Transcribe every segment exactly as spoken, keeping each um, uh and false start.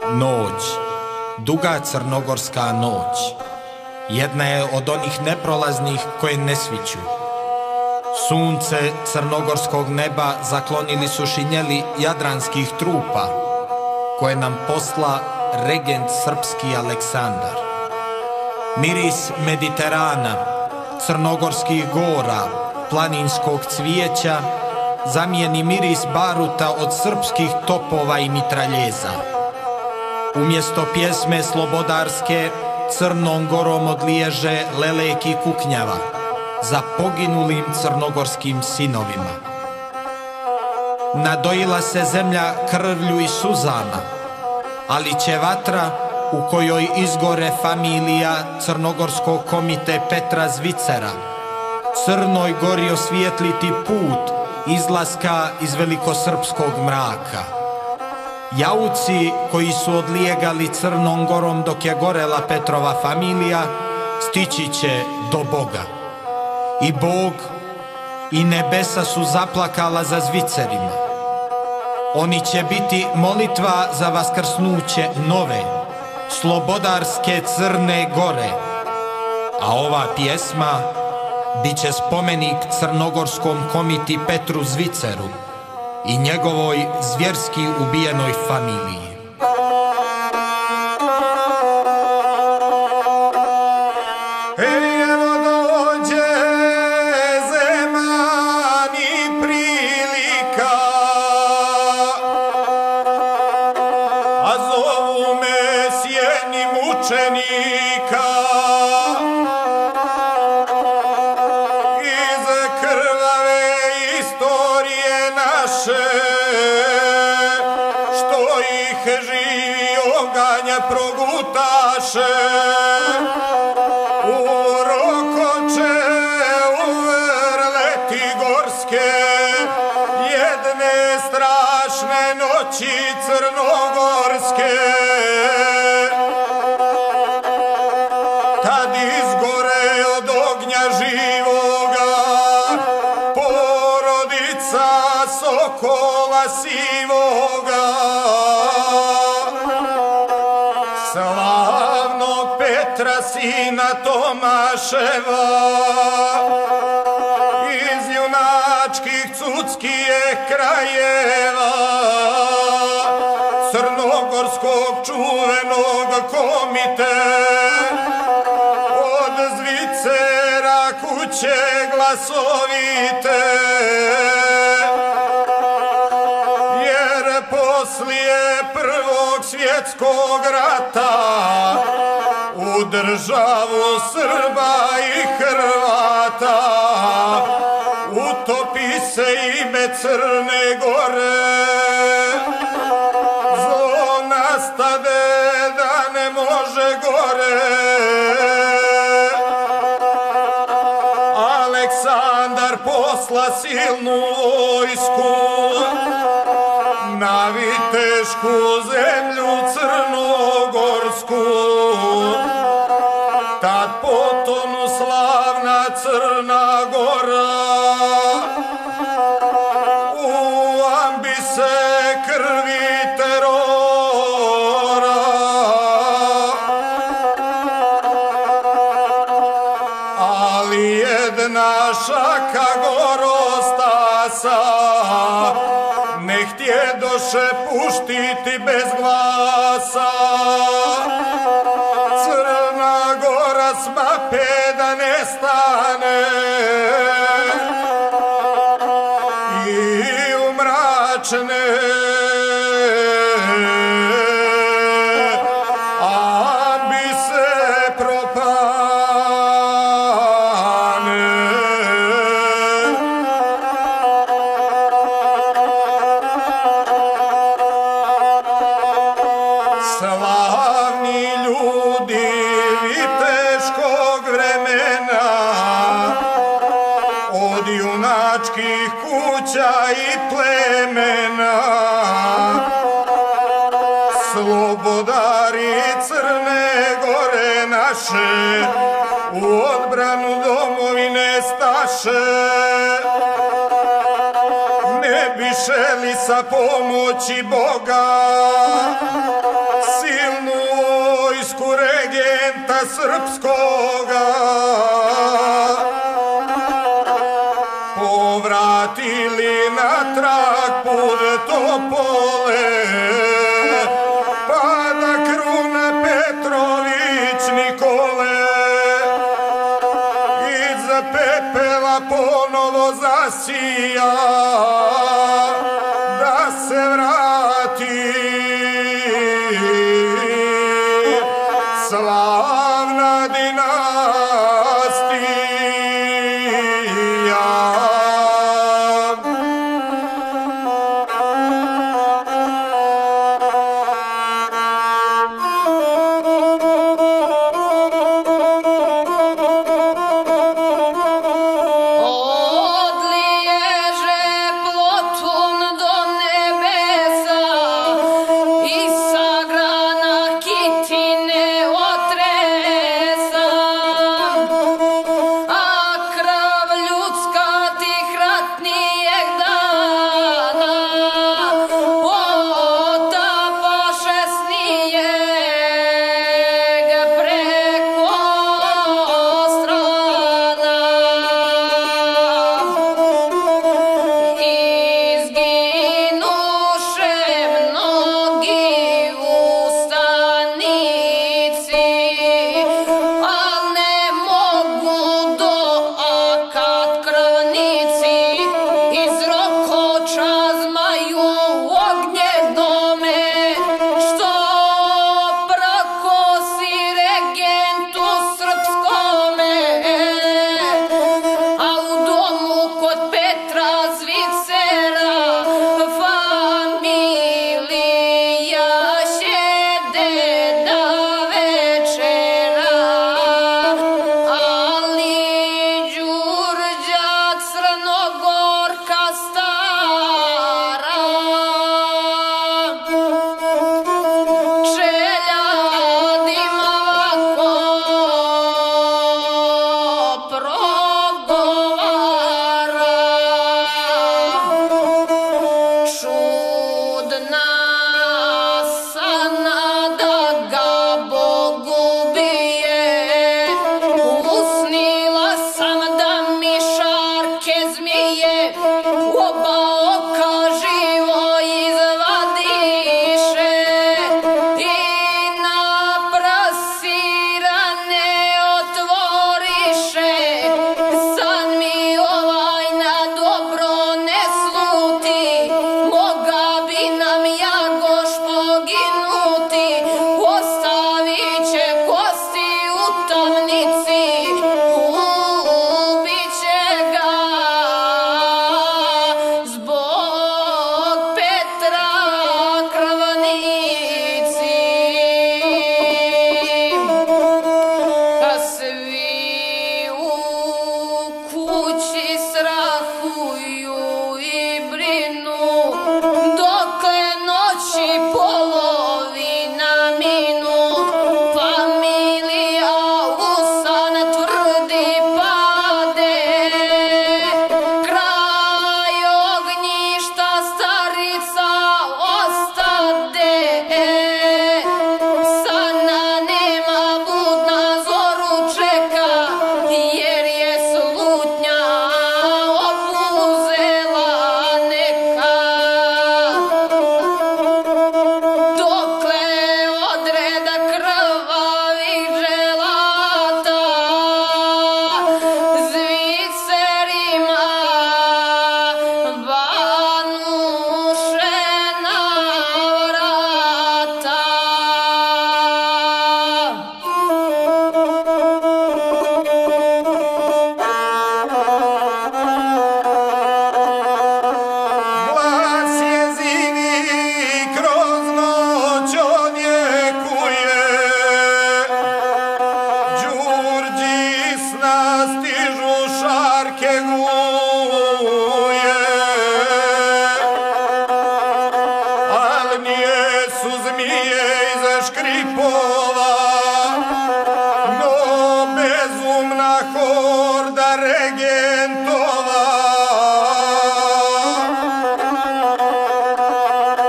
Noć, duga crnogorska noć, jedna je od onih neprolaznih koje ne sviću. Sunce crnogorskog neba zaklonili su šinjeli jadranskih trupa, koje nam posla regent srpski Aleksandar. Miris Mediterana, crnogorskih gora, planinskog cvijeća, zamijeni miris baruta od srpskih topova i mitraljeza. Umjesto pjesme slobodarske, Crnom Gorom odliježe lelek i kuknjava za poginulim crnogorskim sinovima. Nadojila se zemlja krvlju i suzama, ali će vatra u kojoj izgore familija crnogorskog komite Petra Zvicera Crnoj Gori osvijetliti put izlaska iz velikosrpskog mraka. Jauci koji su odlijegali Crnom Gorom dok je gorela Petrova familija stići će do Boga. I Bog i nebesa su zaplakala za Zvicerima. Oni će biti molitva za vaskrsnuće nove, slobodarske Crne Gore. A ova pjesma bit će spomenik crnogorskom komiti Petru Zviceru i njegovoj zvjerski ubijenoj familiji. Progutaše u rokoče, u vrleti gorske, jedne strašne noći crnogorske. Tad izgore od ognja živoga porodica sokola sivoga, slavnog Petra sina Tomaševa, iz junačkih cuckijeh krajeva, crnogorskog čuvenog komite, od Zvicera kuće glasovite. Jer poslije Prvog svjetskog rata u državu Srba i Hrvata utopi se ime Crne Gore. Zlo nastade da ne može gore. Aleksandar posla silnu vojsku na vitešku zemlju crnogorsku. Tad potonu slavna Crna Gora, u ambise krvi terora. Ali jedna šaka gorostasa ne htjedoše puštiti bez glasa. Crna Gora s mape da nestane i u mračne ambise propane. Slavni ljudi viteškog vremena, od junačkih kuća i plemena, slobodari Crne Gore naše, u odbranu domovine staše. Ne biše li sa pomoći Boga srpskoga povratili natrag put Topole, pa da kruna Petrović Nikole iz pepela ponovo zasija, da se vrati slavna dinastija.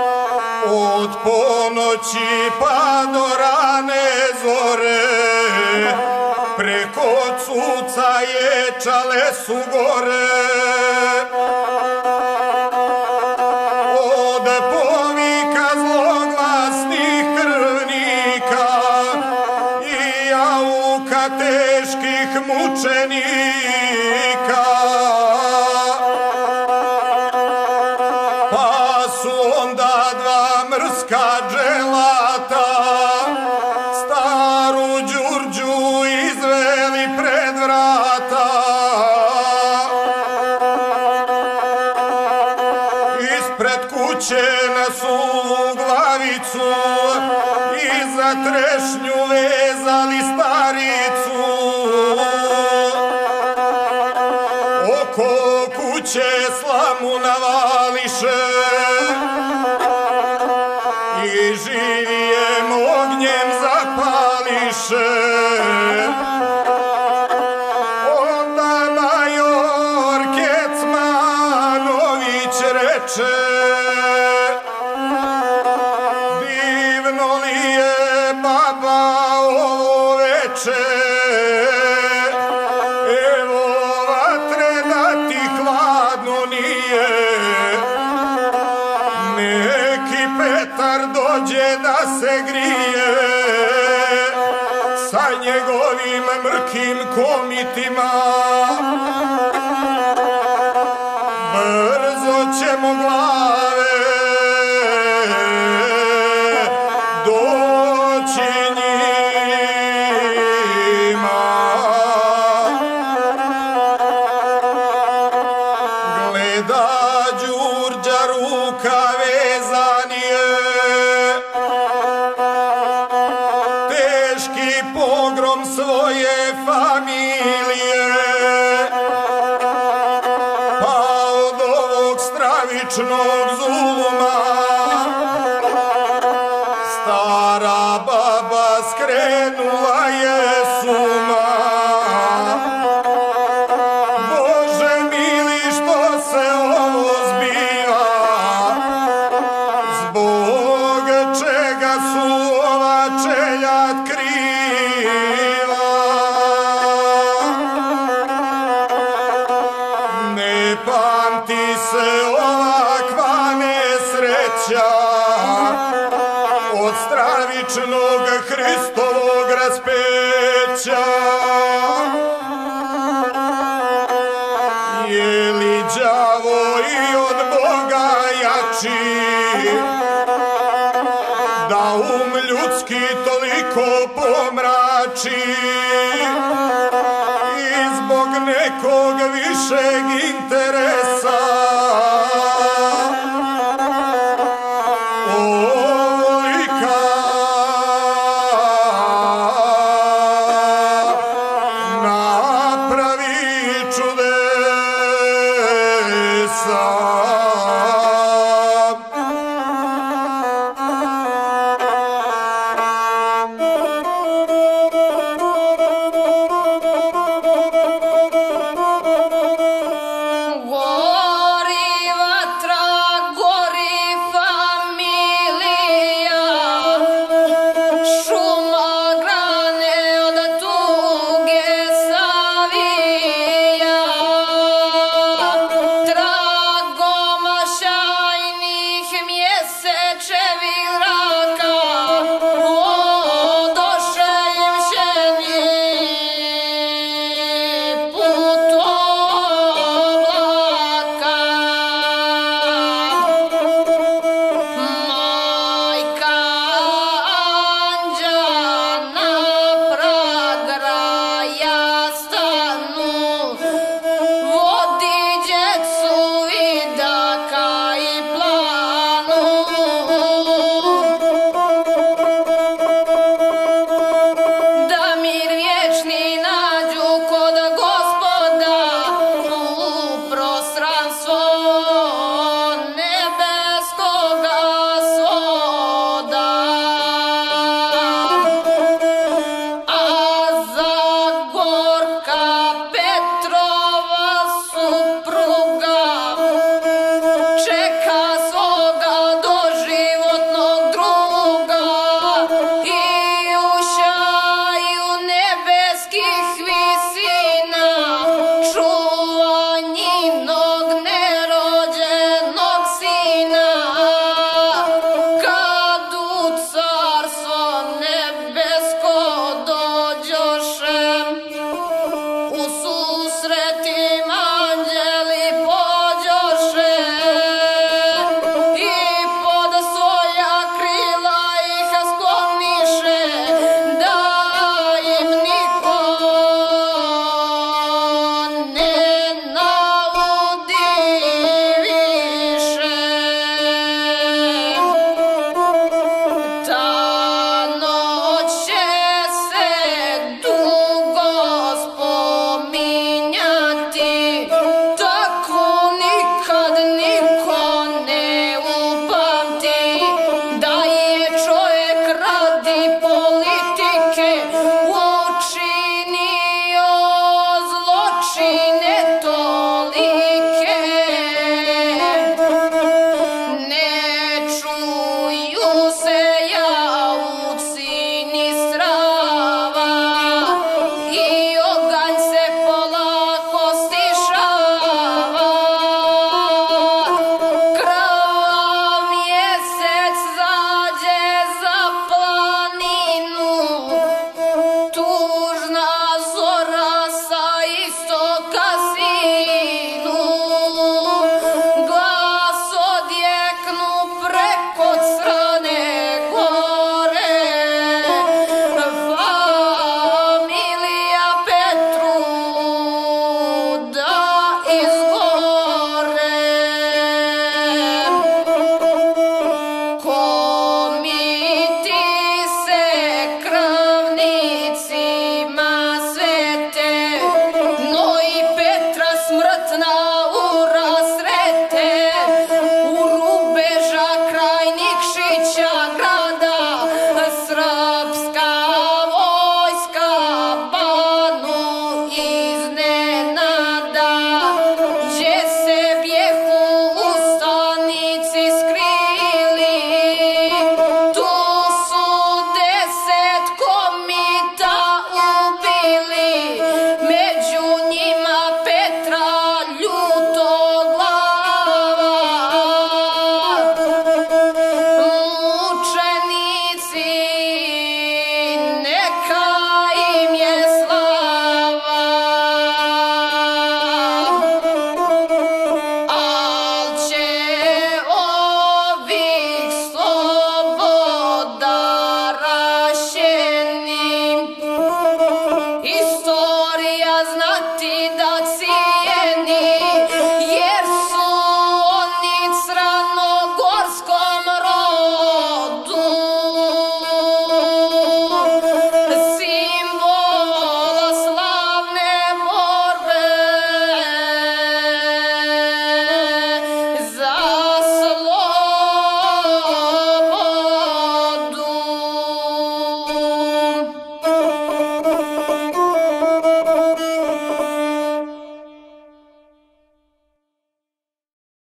Od ponoći pa do rane zore preko cuca ječale su gore. Od povika zloglasnih krvnika i jauka teških mučenika, pa su onda dva mrska dželata staru Đurđu izveli pred vrata. Ispred kuće na suvu glavicu i za trešnju vezali staricu. Oko kuće slamu navališe i živijem ognjem zapališe. Onda major Kecmanović reče: divno li je, baba, ovo veče, evo vatre da ti hladno nije, neki Petar dođe da se grije sa njegovim mrkim komitima. Brzo ćemo glave doći njima. Gleda Đurđa, ruka vezan je, teški pogrom svoje familije, pa od ovog stravičnog zuluma stara baba skrenula je s uma. Bože mili, što se ovo zbiva, zbog čega su ova čeljad kriva. Ne pamti se ovakva nesreća od stravičnog Hristovog raspeća. Je li đavo i od Boga jači, da um ljudski toliko pomrači i zbog nekog višeg interesa